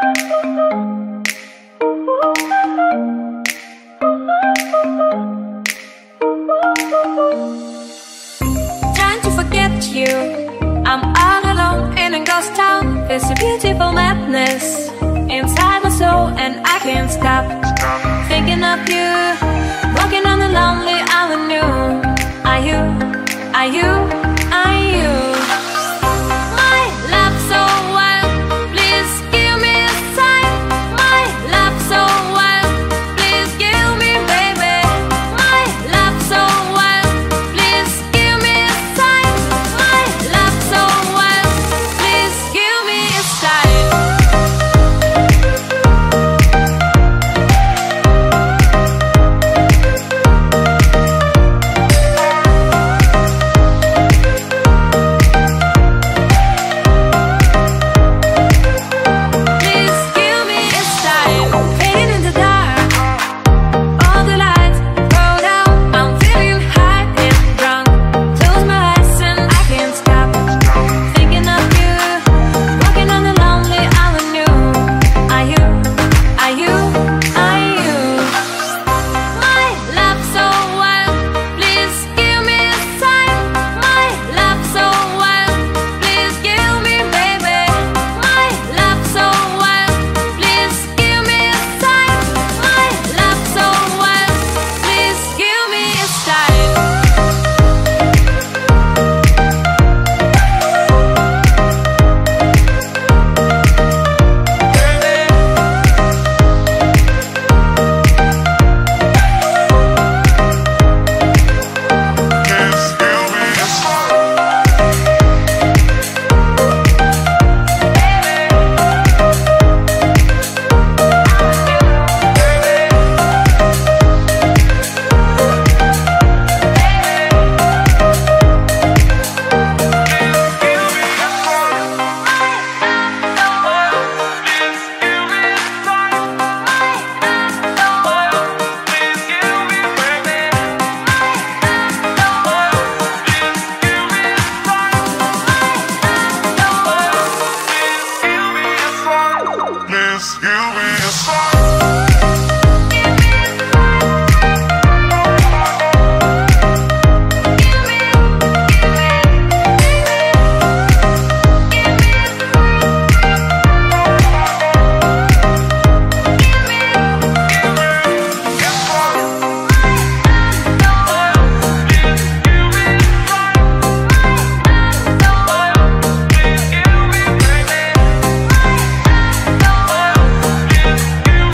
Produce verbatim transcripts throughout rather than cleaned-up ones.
Trying to forget you, I'm all alone in a ghost town. There's a beautiful madness inside my soul, and I can't stop thinking of you. Walking on the lonely avenue. Are you, are you, are you my love so wild? Please give me a sign. My love so wild. Please give me, baby. My love so wild. Please give me a sign. My love so wild. Please give me a sign. Give me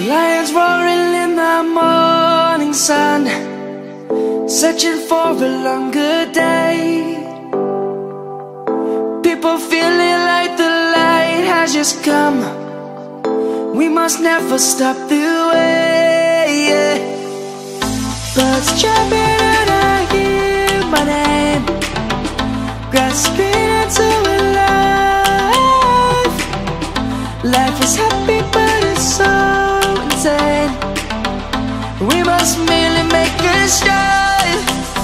Lions roaring in the morning sun, searching for a longer day. People feeling like the light has just come. We must never stop the way, yeah. Birds chirping and I hear my name, grasping into a life. Life is happy but it's so insane. We must merely make a start.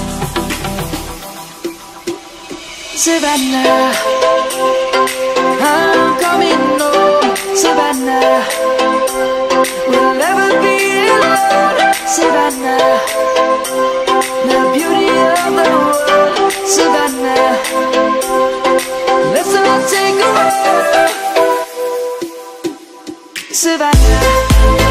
Savannah, I'm coming home. Savannah, we'll never be alone. Savannah, the beauty of the world. Savannah, let's all take a walk. Savannah.